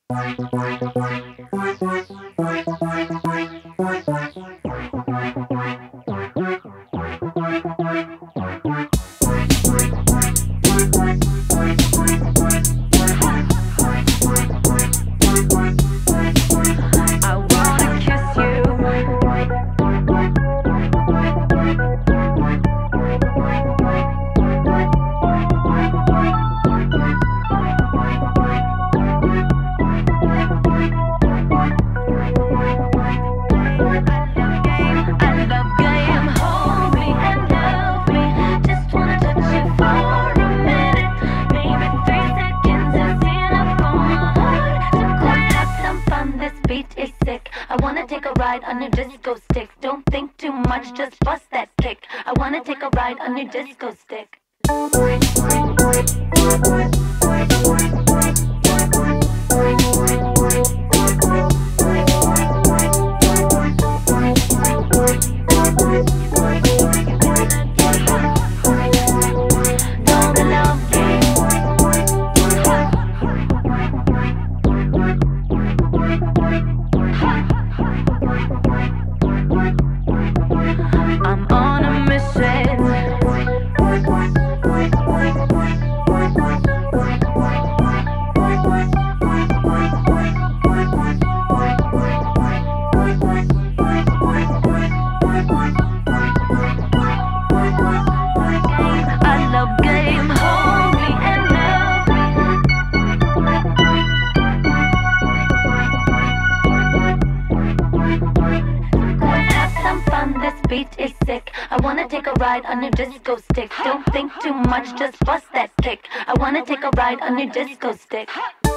I wanna take a ride on your disco stick. Don't think too much, just bust that kick. I wanna take a ride on your disco stick. I'm on a mission. I love game, hold me and love me. Let's have some fun, this beat is sick. I wanna take a ride on your disco stick. Don't think too much, just bust that kick. I wanna take a ride on your disco stick.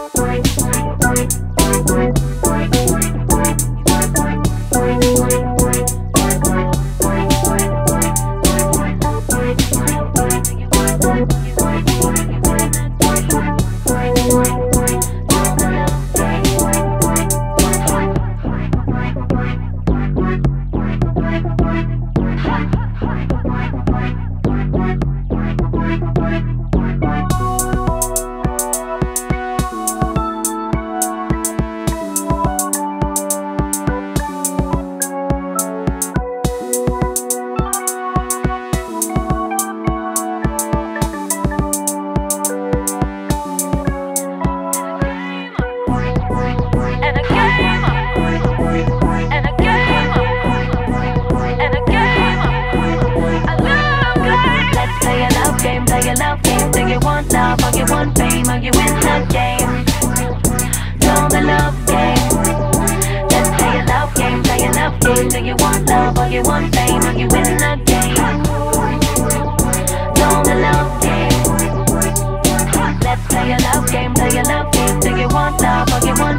Play your love game, do you want love or you want fame? Are you in the game? Know the love game. Let's play a love game, play a love game. Do you want love or you want fame? Are you in the game? Know the love game. Let's play a love game, play a love game. Do you want love or you want